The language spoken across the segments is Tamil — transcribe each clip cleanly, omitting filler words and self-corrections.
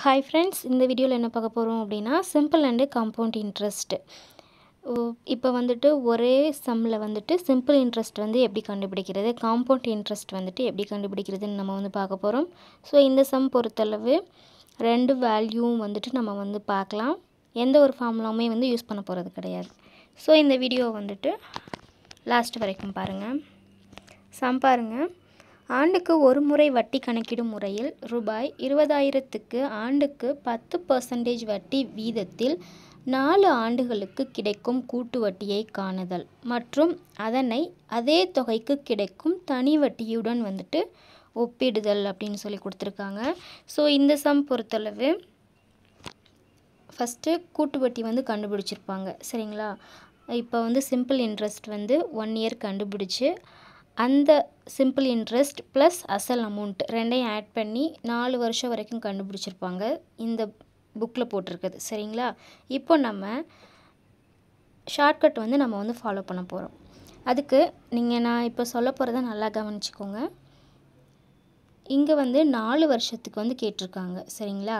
Hi friends, இந்த வீடியோவில் என்ன பார்க்க போகிறோம் அப்படின்னா சிம்பிள் அண்டு காம்பவுண்ட் இன்ட்ரெஸ்ட். இப்போ வந்துட்டு ஒரே சம்மில் வந்துட்டு சிம்பிள் இன்ட்ரெஸ்ட் வந்து எப்படி கண்டுபிடிக்கிறது, காம்பவுண்ட் இன்ட்ரெஸ்ட் வந்துட்டு எப்படி கண்டுபிடிக்கிறதுன்னு நம்ம வந்து பார்க்க போகிறோம். ஸோ இந்த சம் பொறுத்தளவு ரெண்டு வேல்யூவும் வந்துட்டு நம்ம வந்து பார்க்கலாம். எந்த ஒரு ஃபார்முலாவுமே வந்து யூஸ் பண்ண போகிறது கிடையாது. ஸோ இந்த வீடியோ வந்துட்டு லாஸ்ட் வரைக்கும் பாருங்கள். சம் பாருங்கள். ஆண்டுக்கு ஒரு முறை வட்டி கணக்கிடும் முறையில் ரூபாய் 20,000க்கு ஆண்டுக்கு 10% வட்டி வீதத்தில் 4 ஆண்டுகளுக்கு கிடைக்கும் கூட்டு வட்டியை காணுதல் மற்றும் அதனை அதே தொகைக்கு கிடைக்கும் தனி வட்டியுடன் வந்துட்டு ஒப்பிடுதல் அப்படின்னு சொல்லி கொடுத்துருக்காங்க. ஸோ இந்த சம் பொறுத்தளவு ஃபஸ்ட்டு கூட்டு வட்டி வந்து கண்டுபிடிச்சிருப்பாங்க, சரிங்களா? இப்போ வந்து சிம்பிள் இன்ட்ரெஸ்ட் வந்து 1 இயர் கண்டுபிடிச்சி அந்த சிம்பிள் இன்ட்ரெஸ்ட் ப்ளஸ் அசல் அமௌண்ட் ரெண்டையும் ஆட் பண்ணி 4 வருஷம் வரைக்கும் கண்டுபிடிச்சிருப்பாங்க. இந்த புக்கில் போட்டிருக்குது, சரிங்களா? இப்போ நம்ம ஷார்ட்கட் வந்து நம்ம வந்து ஃபாலோ பண்ண போகிறோம். அதுக்கு நான் இப்போ சொல்ல போகிறத நல்லா கவனிச்சுக்கோங்க. இங்கே வந்து 4 வருஷத்துக்கு வந்து கேட்டிருக்காங்க, சரிங்களா?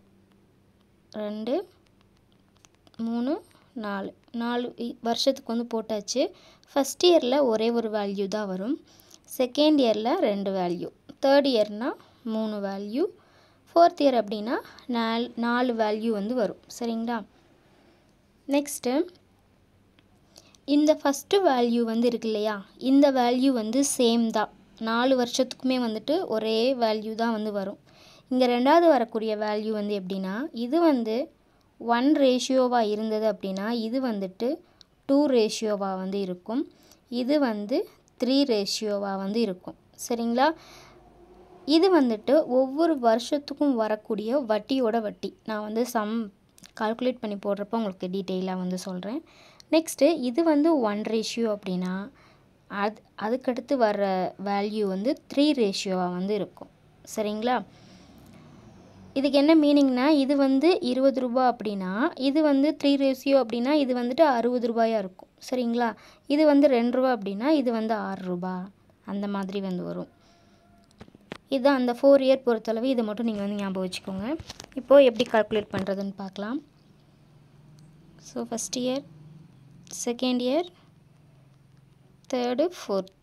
2 3 4 வருஷத்துக்கு வந்து போட்டாச்சு. ஃபஸ்ட் இயரில் ஒரே ஒரு வேல்யூ தான் வரும், செகண்ட் இயரில் 2 வேல்யூ, தேர்ட் இயர்னால் 3 வேல்யூ, ஃபோர்த் இயர் அப்படின்னா 4 வேல்யூ வந்து வரும், சரிங்களா? நெக்ஸ்ட்டு இந்த ஃபஸ்ட்டு வேல்யூ வந்து இருக்கு இல்லையா, இந்த வேல்யூ வந்து சேம் தான், 4 வருஷத்துக்குமே வந்துட்டு ஒரே வேல்யூ தான் வந்து வரும். இங்கே ரெண்டாவது வரக்கூடிய வேல்யூ வந்து எப்படின்னா, இது வந்து 1 ரேஷியோவாக இருந்தது அப்படின்னா இது வந்துட்டு 2 ரேஷியோவாக வந்து இருக்கும், இது வந்து 3 ரேஷியோவாக வந்து இருக்கும், சரிங்களா? இது வந்துட்டு ஒவ்வொரு வருஷத்துக்கும் வரக்கூடிய வட்டியோட வட்டி நான் வந்து சம் கால்குலேட் பண்ணி போடுறப்போ உங்களுக்கு டீட்டெயிலாக வந்து சொல்கிறேன். நெக்ஸ்ட்டு இது வந்து 1 ரேஷியோ அப்படின்னா அதுக்கடுத்து வர வேல்யூ வந்து 3 ரேஷியோவாக வந்து இருக்கும், சரிங்களா? இதுக்கு என்ன மீனிங்னா, இது வந்து 20 ரூபா அப்படின்னா இது வந்து 3 ரேஷியோ அப்படின்னா இது வந்துட்டு 60 ரூபாயாக இருக்கும், சரிங்களா? இது வந்து 2 ரூபா அப்படின்னா இது வந்து 6 ரூபா, அந்த மாதிரி வந்து வரும். இதுதான் அந்த 4 இயர் பொறுத்தளவு, இதை மட்டும் நீங்கள் வந்து ஞாபகம் வச்சுக்கோங்க. இப்போது எப்படி கால்குலேட் பண்ணுறதுன்னு பார்க்கலாம். So first year, second year, third, fourth,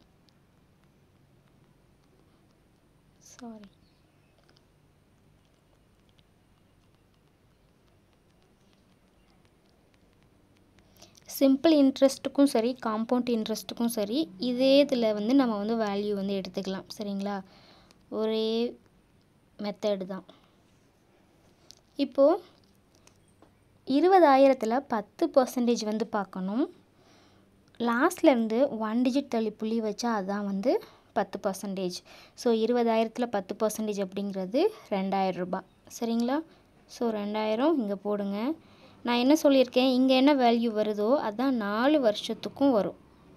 sorry simple இன்ட்ரெஸ்ட்டுக்கும் சரி காம்பவுண்ட் இன்ட்ரெஸ்ட்டுக்கும் சரி இதே இதில் வந்து நம்ம வந்து வேல்யூ வந்து எடுத்துக்கலாம், சரிங்களா? ஒரே மெத்தடு தான். இப்போது 20,000ல் 10% வந்து பார்க்கணும். லாஸ்ட்லேருந்து 1 டிஜிட் தள்ளி புள்ளி வச்சா அதுதான் வந்து 10%. ஸோ 20,000ல் 10% அப்படிங்கிறது 2,000 ரூபா, சரிங்களா? ஸோ 2,000 இங்கே போடுங்க. நான் என்ன சொல்லியிருக்கேன், இங்கே என்ன வேல்யூ வருதோ அதுதான் 4 வருஷத்துக்கும் வரும்.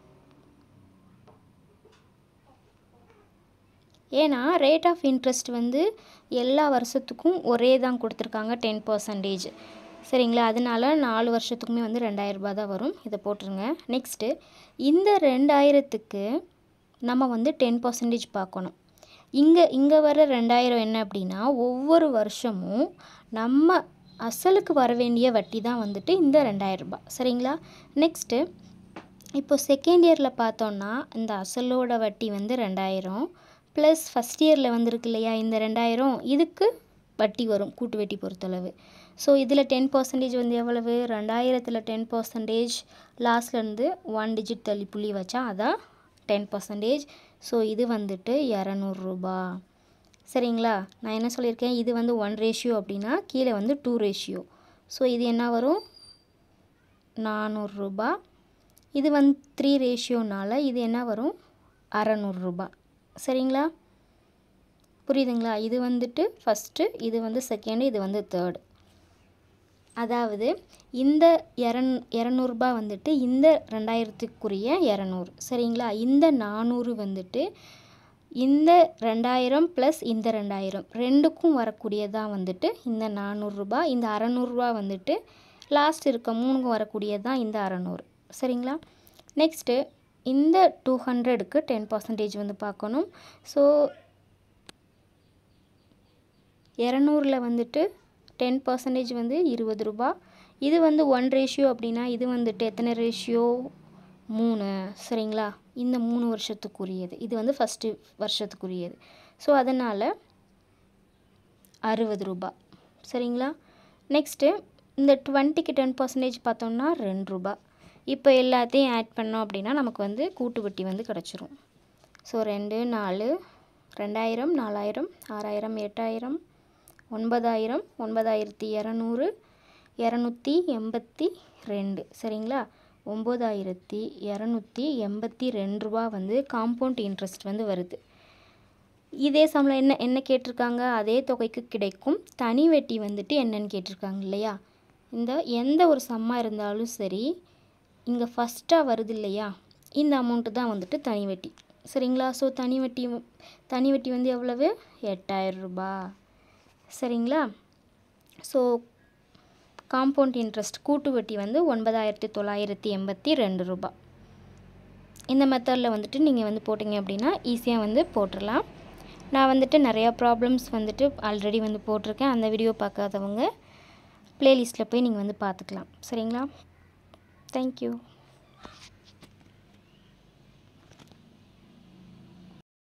ஏன்னா ரேட் ஆஃப் இன்ட்ரெஸ்ட் வந்து எல்லா வருஷத்துக்கும் ஒரே தான் கொடுத்துருக்காங்க, 10%, சரிங்களா? அதனால 4 வருஷத்துக்குமே வந்து 2,000 ரூபா தான் வரும். இதை போட்டுருங்க. நெக்ஸ்ட்டு இந்த 2,000த்துக்கு நம்ம வந்து 10% பார்க்கணும். இங்கே வர 2,000 என்ன அப்படின்னா ஒவ்வொரு வருஷமும் நம்ம அசலுக்கு வர வேண்டிய வட்டி தான் வந்துட்டு இந்த 2,000 ரூபா, சரிங்களா? நெக்ஸ்ட்டு இப்போ செகண்ட் இயரில் பார்த்தோன்னா இந்த அசலோட வட்டி வந்து 2,000 ப்ளஸ் ஃபஸ்ட் இயரில் வந்துருக்கு இல்லையா இந்த 2,000, இதுக்கு வட்டி வரும் கூட்டு வட்டி பொறுத்தளவு. ஸோ இதில் 10% வந்து எவ்வளவு, 2,000ல் 10% லாஸ்ட்லேருந்து 1 டிஜிட் தள்ளி புள்ளி வச்சா அதான் 10%. ஸோ இது வந்துட்டு 200 ரூபா, சரிங்களா? நான் என்ன சொல்லியிருக்கேன், இது வந்து 1 ரேஷியோ அப்படின்னா கீழே வந்து 2 ரேஷியோ. ஸோ இது என்ன வரும், 400 ரூபா. இது வந்து 3 ரேஷியோனால இது என்ன வரும், 600 ரூபா, சரிங்களா? புரியுதுங்களா? இது வந்துட்டு ஃபஸ்ட்டு, இது வந்து செகண்டு, இது வந்து தேர்டு. அதாவது இந்த 200 ரூபா வந்துட்டு இந்த 2,000க்குரிய 200, சரிங்களா? இந்த 400 வந்துட்டு இந்த 2,000 ப்ளஸ் இந்த 2,000 ரெண்டுக்கும் வரக்கூடியதான் வந்துட்டு இந்த 400 ரூபா. இந்த 600 ரூபா வந்துட்டு லாஸ்ட் இருக்க 3க்கும் வரக்கூடியது தான் இந்த 600, சரிங்களா? நெக்ஸ்ட்டு இந்த 200க்கு 10% வந்து பார்க்கணும். ஸோ 200ல் வந்துட்டு 10% வந்து 20 ரூபா. இது வந்து 1 ரேஷியோ அப்படின்னா இது வந்துட்டு எத்தனை ரேஷியோ 3 சரிங்களா. இந்த 3 வருஷத்துக்குரியது, இது வந்து ஃபஸ்ட்டு வருஷத்துக்குரியது. ஸோ அதனால் 60 ரூபா சரிங்களா. நெக்ஸ்ட்டு இந்த 20க்கு 10% பார்த்தோம்னா 2 ரூபா. இப்போ எல்லாத்தையும் ஆட் பண்ணோம் அப்படின்னா நமக்கு வந்து கூட்டு வட்டி வந்து கிடச்சிரும். ஸோ 2 4 2000 4000 6000 8000 9000 9200 282 சரிங்களா. 9282 ரூபா வந்து காம்பவுண்ட் இன்ட்ரெஸ்ட் வந்து வருது. இதே சம்பளம் என்ன கேட்டிருக்காங்க, அதே தொகைக்கு கிடைக்கும் தனி வட்டி வந்துட்டு என்னன்னு கேட்டிருக்காங்க இல்லையா. இந்த எந்த ஒரு சம்மாக இருந்தாலும் சரி, இங்கே ஃபஸ்ட்டாக வருது இல்லையா, இந்த அமௌண்ட்டு தான் வந்துட்டு தனி வட்டி சரிங்களா. ஸோ தனி வட்டி வந்து எவ்வளவு 8000 ரூபா சரிங்களா. ஸோ காம்பவுண்ட் இன்ட்ரெஸ்ட் கூட்டு வட்டி வந்து 9982 ரூபா. இந்த மெத்தடில் வந்துட்டு நீங்கள் வந்து போட்டிங்க அப்படின்னா ஈஸியாக வந்து போட்டுடலாம். நான் வந்துட்டு நிறையா ப்ராப்ளம்ஸ் வந்துட்டு ஆல்ரெடி வந்து போட்டிருக்கேன். அந்த வீடியோ பார்க்காதவங்க ப்ளேலிஸ்ட்டில் போய் நீங்கள் வந்து பார்த்துக்கலாம் சரிங்களா. தேங்க்யூ.